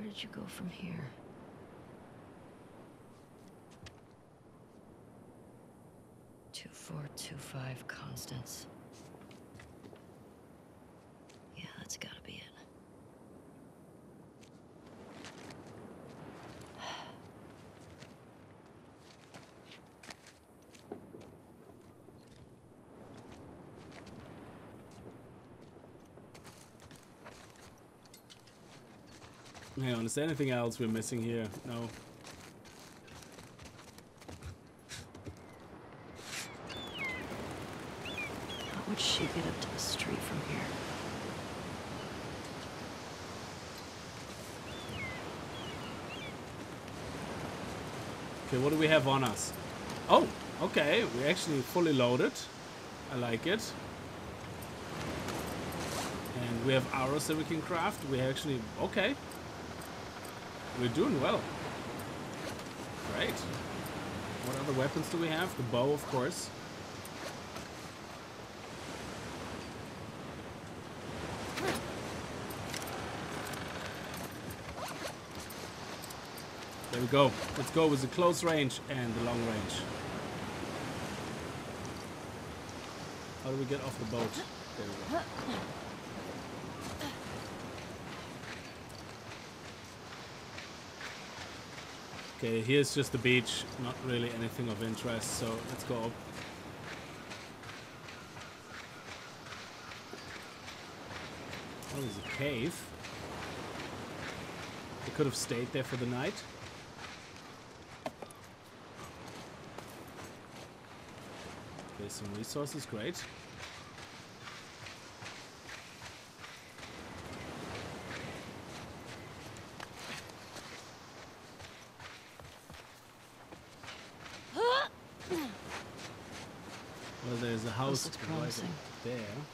did you go from here? Two, 4, 2, 5, Constance. Yeah, that's gotta be it. Hang on, is there anything else we're missing here? No. How would she get up to the street from here? Okay, what do we have on us? Oh, okay, we're actually fully loaded. I like it. And we have arrows that we can craft. We actually, okay. We're doing well. Great. What other weapons do we have? The bow, of course. There we go. Let's go with the close range and the long range. How do we get off the boat? There we go. Okay, here's just the beach. Not really anything of interest, so let's go. Oh, there's a cave. We could have stayed there for the night. Okay, some resources, great. Well, there's a house Looks right promising. there.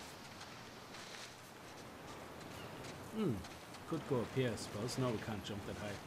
Could go up here, I suppose. No, we can't jump that high.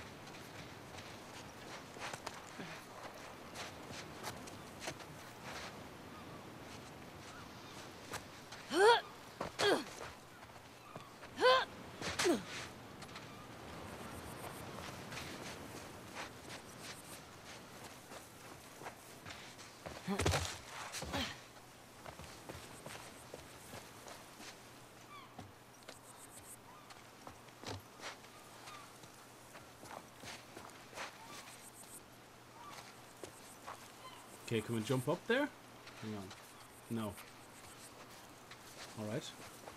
Okay, can we jump up there? Hang on. No. Alright.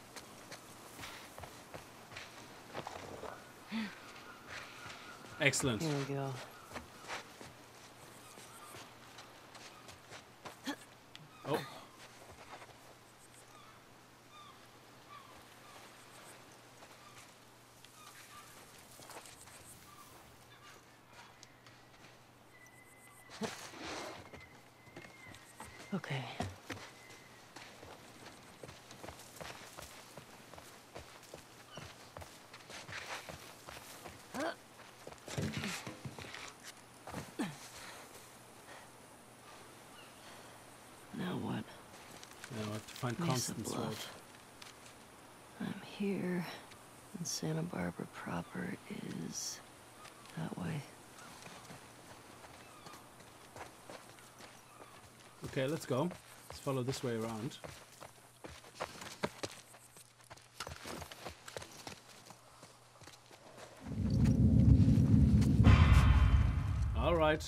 Excellent. Here we go. Oh. Okay. Now what? Now I have to find Mesa Constance Road. Bluff. I'm here, and Santa Barbara proper is that way. Okay, let's go. Let's follow this way around. All right.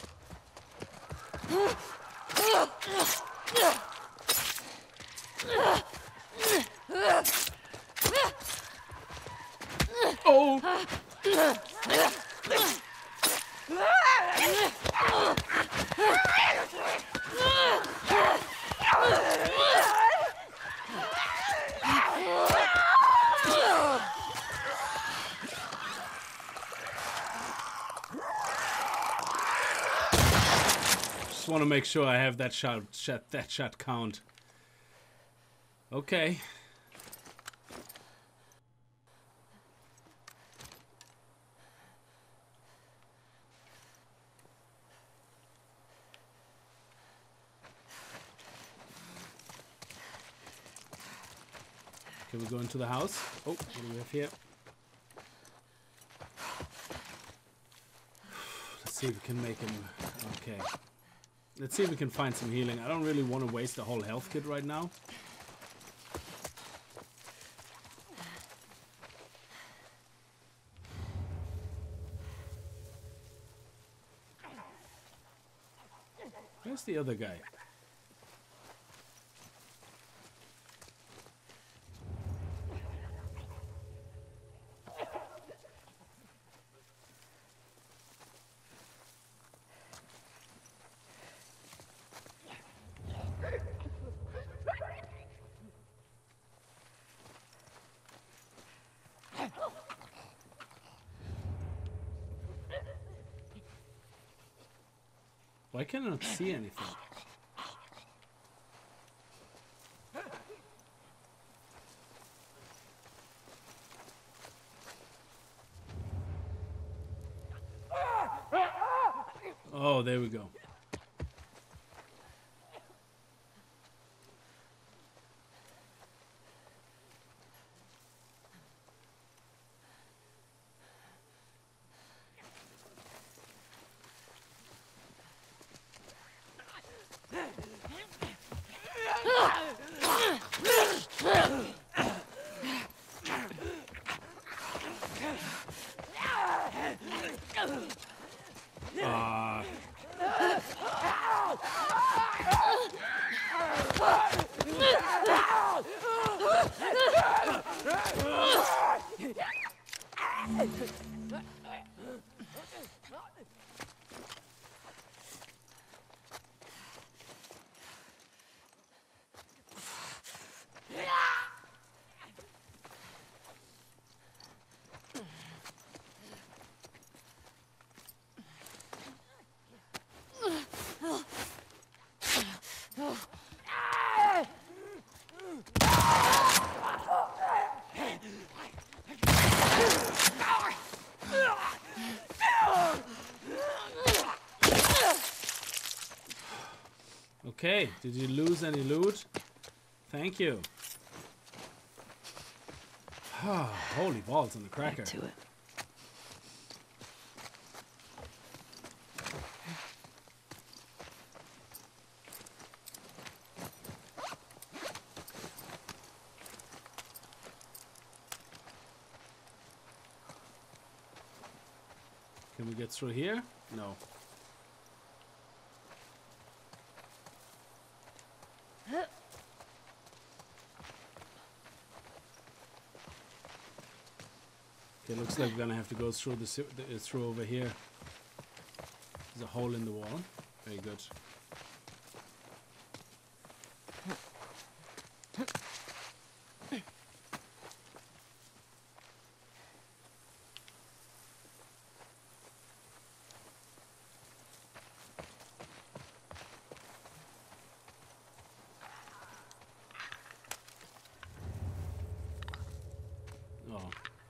Oh! Just want to make sure I have that shot count. Okay. Can we go into the house? Oh, what do we have here? see if we can make him... Okay. Let's see if we can find some healing. I don't really want to waste the whole health kit right now. Where's the other guy? Why can I not see anything? Oh, there we go. Okay, did you lose any loot? Thank you. Holy balls on the cracker. Back to it. Can we get through here? No. Okay, looks like we're gonna have to go through through over here. There's a hole in the wall. Very good. Oh.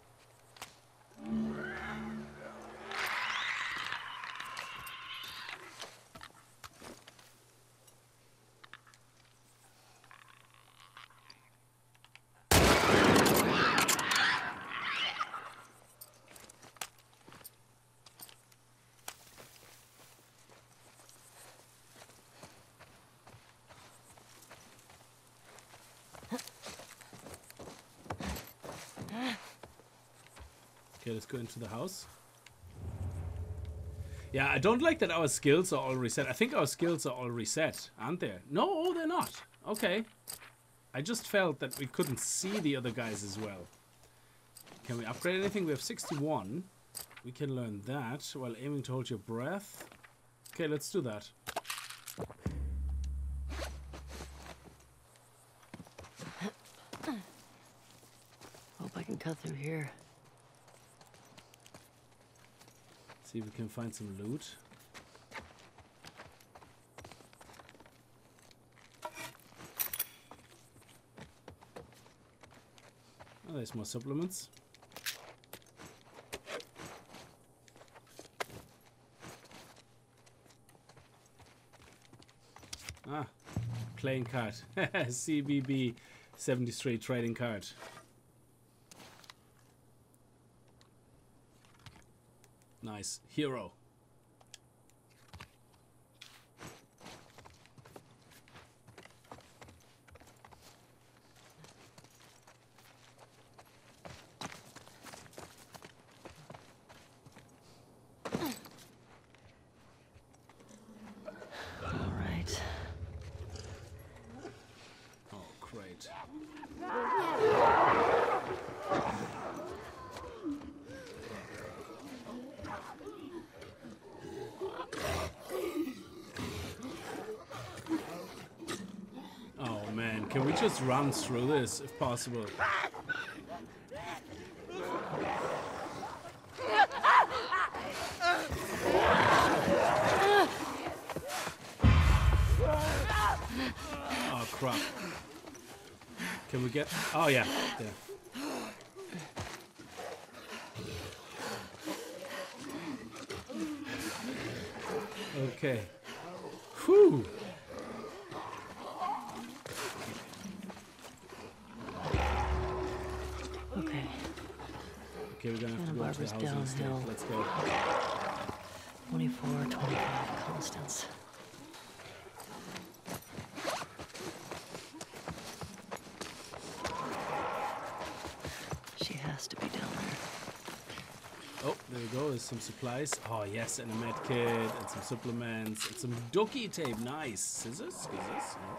Okay, let's go into the house. Yeah, I don't like that our skills are all reset. I think our skills are all reset, aren't they? No, they're not. Okay. I just felt that we couldn't see the other guys as well. Can we upgrade anything? We have 61. We can learn that while aiming to hold your breath. Okay, let's do that. Hope I can cut through here. See if we can find some loot. Oh, there's more supplements. Ah, playing card. CBB 73 trading card. Nice. Hero. Can we just run through this if possible? Oh crap. Can we get... Oh yeah, there. Okay. Whew. Okay. Okay, we're gonna have to go to the Barbara's housing estate. downhill. Let's go. 24, 25 Constance. She has to be down there. Oh, there we go. There's some supplies. Oh, yes, and a med kit, and some supplements, and some ducky tape. Nice. Scissors? Scissors? No.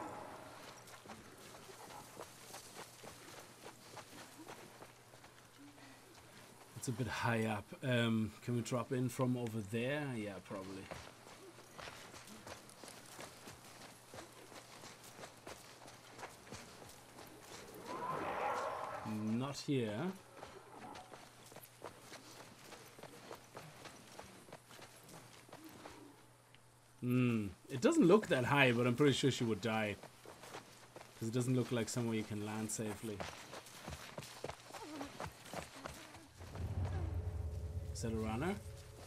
It's a bit high up. Can we drop in from over there? Yeah, probably. Not here. It doesn't look that high, but I'm pretty sure she would die. Because it doesn't look like somewhere you can land safely. Is that a runner?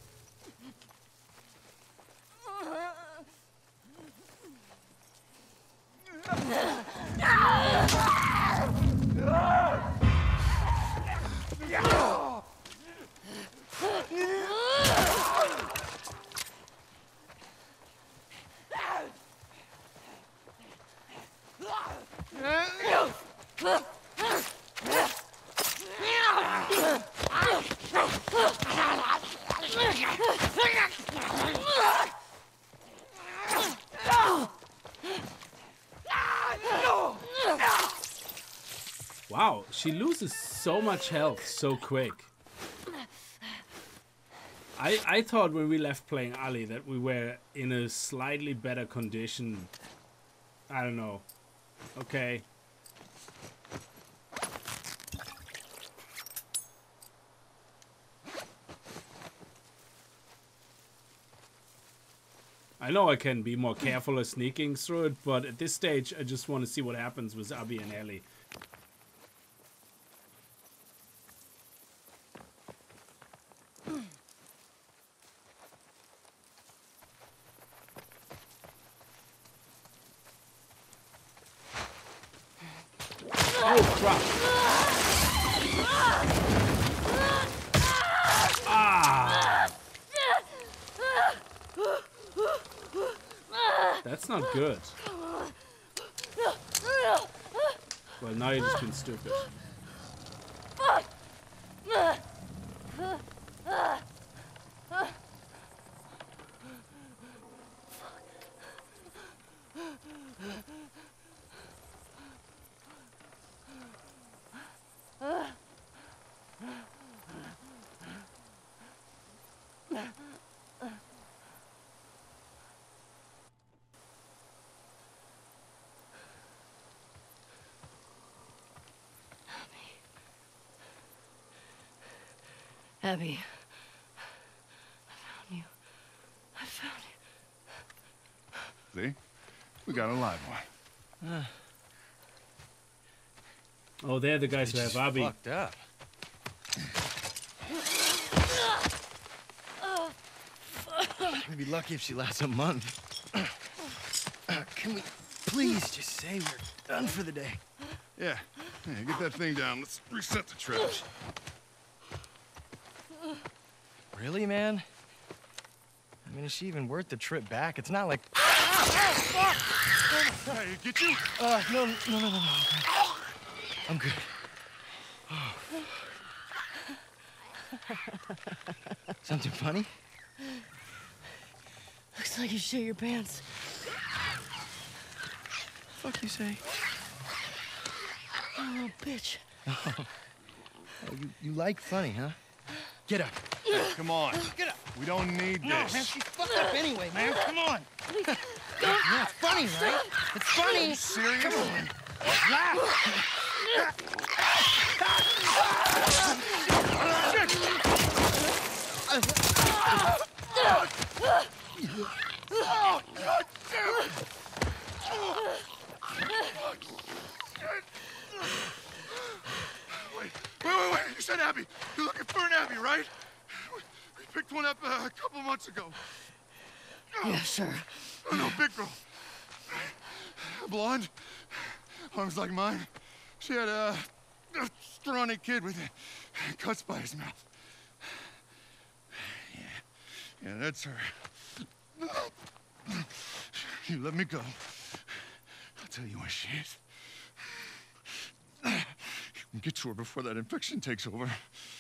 Wow, she loses so much health so quick. I thought when we left playing Ali that we were in a slightly better condition. I don't know. Okay. I know I can be more careful of sneaking through it, but at this stage I just want to see what happens with Abby and Ellie. Oh crap! Ah! That's not good. Well, now you're just being stupid. Abby. I found you. I found you. See? We got a live one. Oh, they're the guys who have Abby. Fucked up. We'd be lucky if she lasts a month. Can we please just say we're done for the day? Yeah. Yeah, get that thing down. Let's reset the traps. Really, man? I mean, is she even worth the trip back? It's not like... Hey, get you? No. I'm good. Oh. Something funny? Looks like you shit your pants. Fuck you say? Oh, little bitch. Oh, you like funny, huh? Get up. Hey, come on. Get up. We don't need No, this. man, she's fucked up anyway, man. Come on. Yeah, it's funny, right? It's funny. Are you serious? Come on. Oh, God damn it! Wait. You said Abby. You're looking for an Abby, right? We picked one up a couple months ago. Yeah, sure. Oh, no, big girl. Blonde. Arms like mine. She had a scrawny kid with cuts by his mouth. Yeah, that's her. You let me go. I'll tell you where she is. You can get to her before that infection takes over.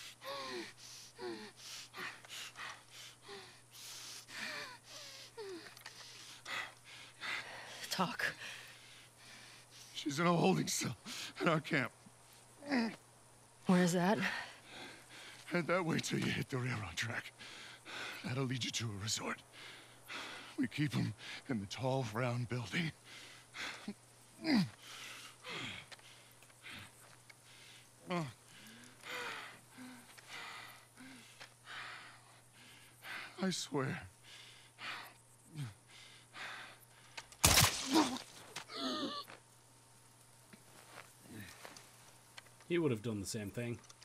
Talk. She's in a holding cell at our camp. Where's that? Head that way till you hit the railroad track. That'll lead you to a resort. We keep them in the tall, round building. I swear. He would have done the same thing.